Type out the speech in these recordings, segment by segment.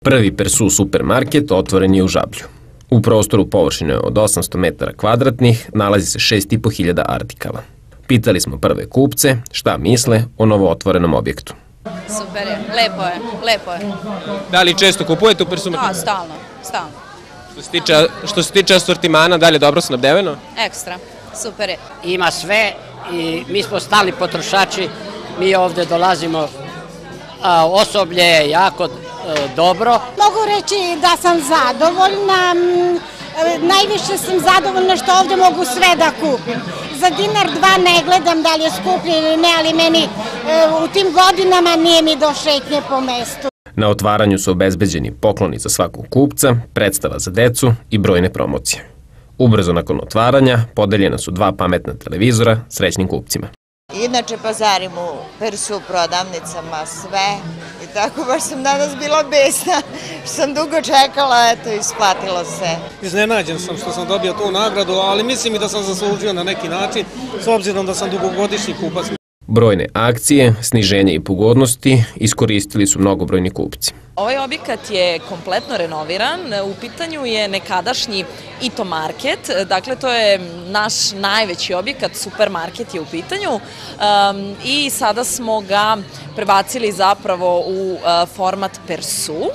Prvi Persu supermarket otvoren je u Žablju. U prostoru površine od 800 metara kvadratnih nalazi se 6.500 artikala. Pitali smo prve kupce šta misle o novootvorenom objektu. Super je, lepo je. Da li često kupujete u Persu marketu? Da, stalno. Što se tiče asortimana, da li je dobro snabdeveno? Ekstra, super je. Ima sve i mi smo stalni potrošači, mi ovde dolazimo, osoblje je jako dobro. Mogu reći da sam zadovoljna, najviše sam zadovoljna što ovde mogu sve da kupim. Za dinar dva ne gledam da li je skuplje ili ne, ali meni u tim godinama nije mi do šetnje po mestu. Na otvaranju su obezbeđeni pokloni za svakog kupca, predstava za decu i brojne promocije. Ubrzo nakon otvaranja podeljena su 2 pametna televizora srećnim kupcima. Inače pazarim u Persu prodavnicama sve i tako baš sam danas bila besna što sam dugo čekala, eto isplatilo se. Iznenađen sam što sam dobio tu nagradu, ali mislim i da sam zaslužio na neki način s obzirom da sam dugogodišnji kupac. Brojne akcije, sniženje i pogodnosti iskoristili su mnogobrojni kupci. Ovaj objekat je kompletno renoviran, u pitanju je nekadašnji Ito market, dakle to je naš najveći objekat, supermarket je u pitanju i sada smo ga prebacili zapravo u format Persu.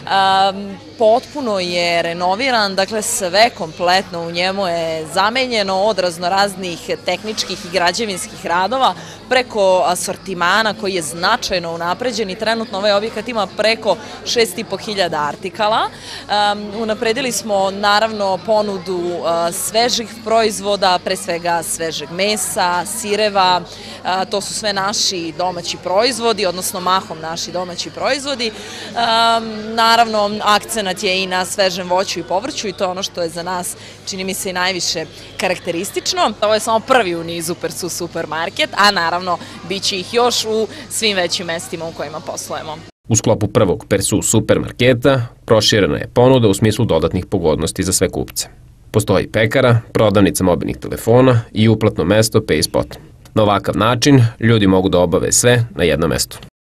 Potpuno je renoviran, dakle sve kompletno u njemu je zamenjeno od raznoraznih tehničkih i građevinskih radova preko asortimana koji je značajno unapređen i trenutno ovaj objekat ima preko 6.500 artikala. Unapredili smo naravno ponudu svežih proizvoda, pre svega svežeg mesa, sireva, to su sve naši domaći proizvodi, odnosno mahom naši domaći proizvodi. Naravno, akcenat je i na svežem voću i povrću i to je ono što je za nas, čini mi se, i najviše karakteristično. Ovo je samo prvi u nizu Persu supermarket, a naravno bit će ih još u svim većim mestima u kojima poslujemo. U sklopu prvog Persu supermarketa proširena je ponuda u smislu dodatnih pogodnosti za sve kupce. Postoji pekara, prodavnica mobilnih telefona i uplatno mesto PaySpot. Na ovakav način ljudi mogu da obave sve na jednom mestu.